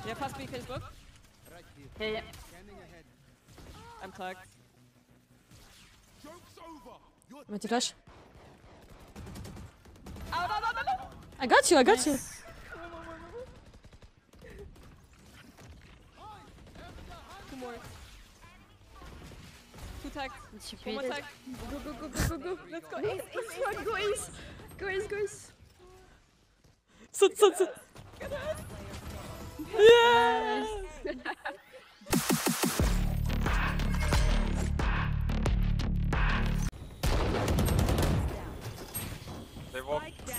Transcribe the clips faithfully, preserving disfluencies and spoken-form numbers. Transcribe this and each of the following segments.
Yeah, pass me Facebook. Yeah, yeah. I'm tagged. I'm going to flash. Oh, no, no, no, no! I got you, I got you. Two more. Two tags. She One more beat. tag. Go, go, go, go, go, go. Let's go. Ace, ace, one, go ace. Go ace, go ace. Saute, saute, saute. Yes! They walk.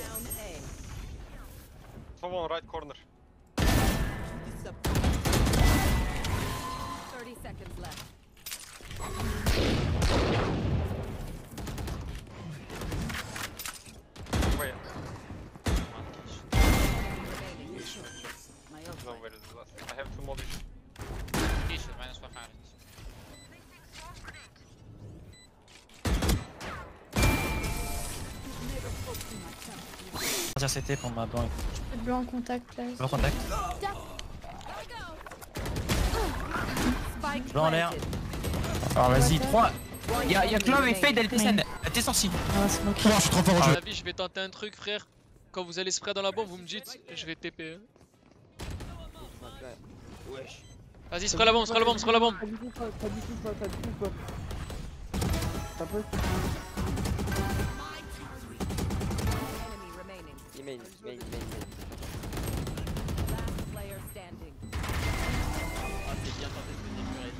Someone right corner. thirty seconds left. Wait. My No, where is the last? I have two mollies. T-shirt, minus one hundred. Dire C T pour ma blanc. Blanc en contact là. Blanc contact. Blanc en l'air. Alors vas-y, trois. Y'a y'a Clove et Fade, elle main. T'es sorti. Ah, c'est bon. Oh, je suis trop fort au À jeu. la vie, je vais tenter un truc, frère. Quand vous allez spray dans la bombe, vous me dites, je vais T P. Wesh. Vas-y, spray la bombe, spray la bombe, spray la bombe. Pas du tout, pas, pas du tout, pas, pas du tout, pas. T'as pas. enemy remaining. Il main, main, main, main. Last player standing. Ah, c'est bien tenté de venir réseau.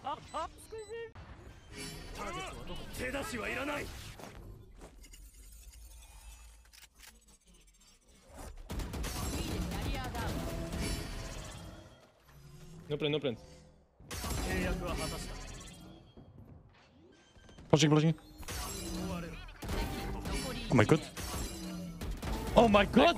No plan, no plan. Flashing, flashing. Oh my god. Oh my god!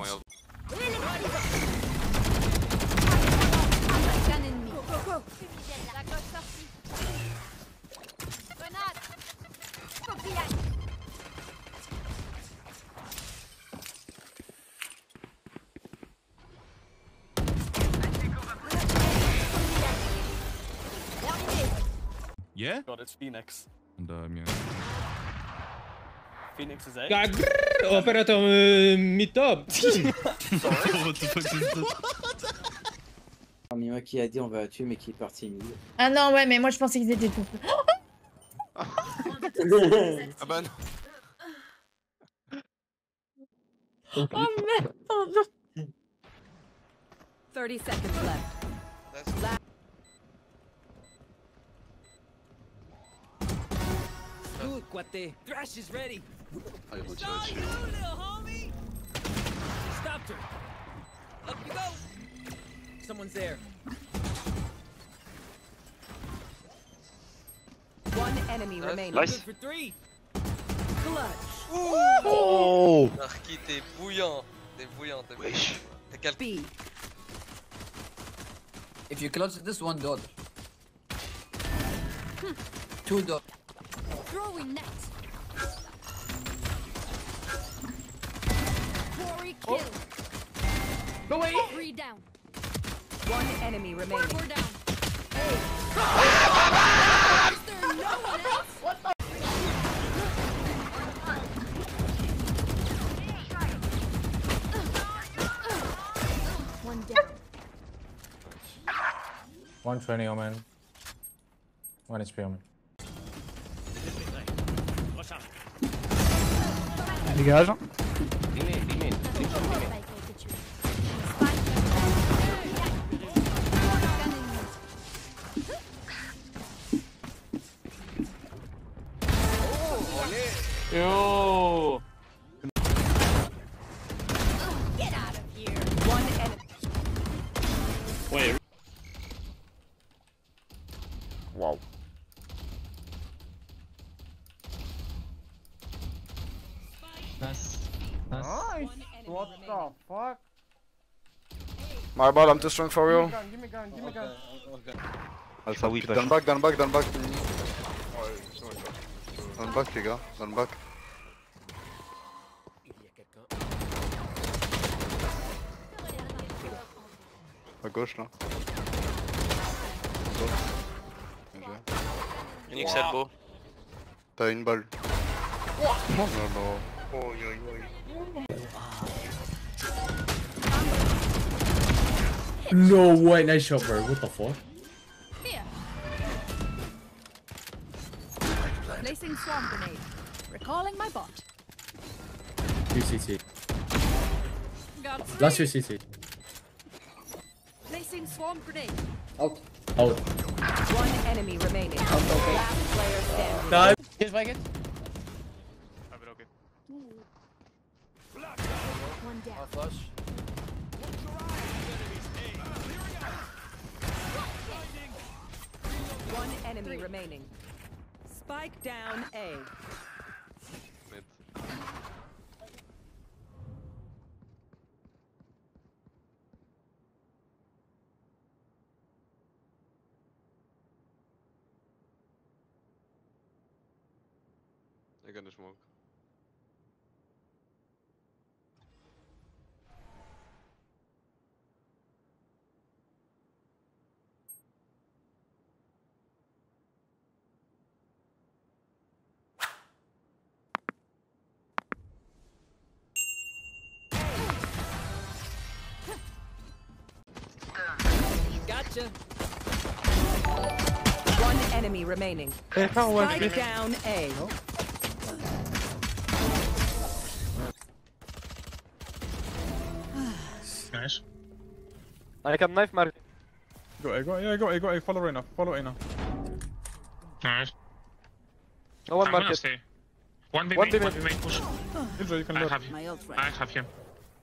Yeah? God, it's Phoenix. And um, yeah. Phoenix is A. Ah, grrr, opérateur euh, mid-top. What the fuck is that? Parmi moi qui a dit on va la tuer mais qui est parti mid. Ah non, ouais, mais moi je pensais qu'ils étaient tout. Ah bah non. Oh merde, pardon. thirty seconds left. Nice. Good, Quate. Thrash is ready. Ah, il retire dessus. Stopped her. Up you go. Someone's there. One enemy Nice. remaining. Nice. Good for three. Clutch. Oh! Narki, t'es bouillant. T'es bouillant, t'es bouillant. T'es calme. B. If you clutch this one dollar. Two dollars. Throwing net. Quarry kill. Go away. Three down. One enemy remaining. Four down. Is there no one else? What the? One down. one twenty, Omen. one H P, Omen. Dégage. Yo! Get out of here. One enemy. Wait. Wow. Nice. Nice. Nice. What the fuck? My ball, I'm too strong for you. Give me gun, give me gun. Alpha, oui, dans le back, dans le back, dans le back. Dans le back, les gars, dans le back. À gauche là. elbow. Phoenix elbow. T'as une balle. Non, non. No way, nice shot, bro. What the fuck? Placing swarm grenade. Recalling my bot. U C C. Got Last U C C. Placing swarm grenade. Out. One enemy remaining. Last player standing. Nice. Here's Wagon. One down. Flush. One enemy remaining. Spike down A. Mid. They're gonna smoke. Gotcha. One enemy remaining. Spike down A. Nice. I can knife Mark. Go A, go A, go A, go A, follow Reyna, follow Reyna. Nice. No one I'm gonna market. stay. One B One main, B one main. B main push. Killjoy, you can I look. have him. My ult I ready. have him.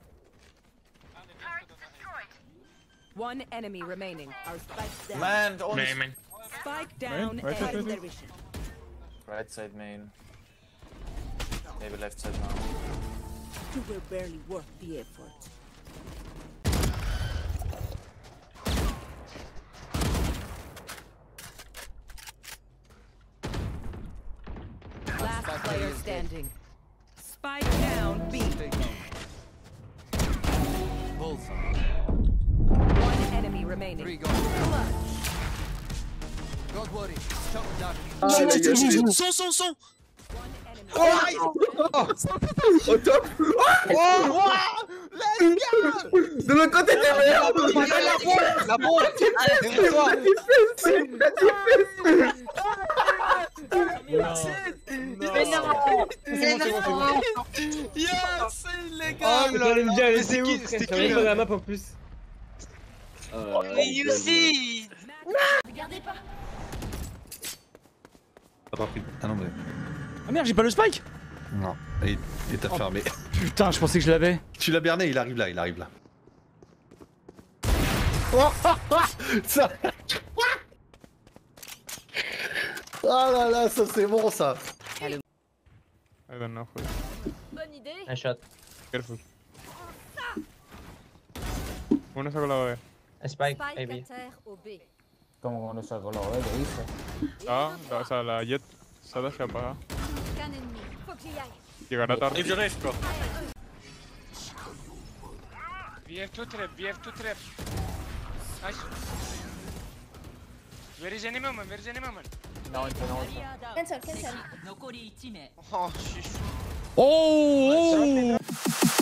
One enemy remaining. Our spike down. Man, only Main, main. Spike down Main, right, A. right, right, right. right side main. Maybe left side now. You were barely worth the effort. Last player standing. Spike down B. One enemy remaining. Don't worry. Stop that. Son, son, son. One enemy. Au top. De l'autre côté des mères. La bombe. Yes, les Oh, gars. j'allais me dire, elle Mais c'est était qui- où? c'était J'avais qui, pas là la map en plus. Réussi. Regardez pas. T'as pas pris. Ah non, mais. Ah merde, j'ai pas le spike. Non, il est Oh. fermé. Putain, je pensais que je l'avais. Tu l'as berné, il arrive là, il arrive là. Oh, ça. Ah là là, ça c'est bon ça. I don't know. Bonne idée. Nice shot. Careful. Uno solo la B. A spike, Spike maybe. à terre au B. Como con esa color, ¿eh? ¿Qué dice? Ah, la- o sea, la Jet se ha escapado. Qu'un ennemi. Faut que j'y aille. Llegará tarde. If you race, bro. We have two trap, we have two trap. Nice. Where is enemy man? Where is enemy man? No, no, no. Cancel, cancel. Oh, je suis chaud. Oh, oh.